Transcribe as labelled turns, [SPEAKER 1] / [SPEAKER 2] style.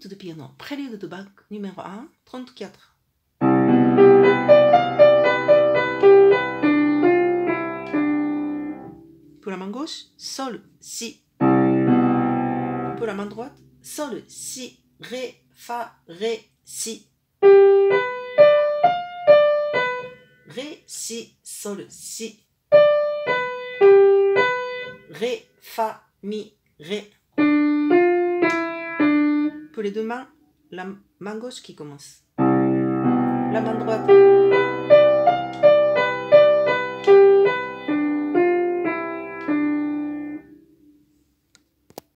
[SPEAKER 1] Écoute de piano, prélude de Bach numéro 1, 34. Pour la main gauche, Sol, Si. Pour la main droite, Sol, Si, Ré, Fa, Ré, Si. Ré, Si, Sol, Si. Ré, Fa, Mi, Ré. Pour les deux mains, la main gauche qui commence. La main droite.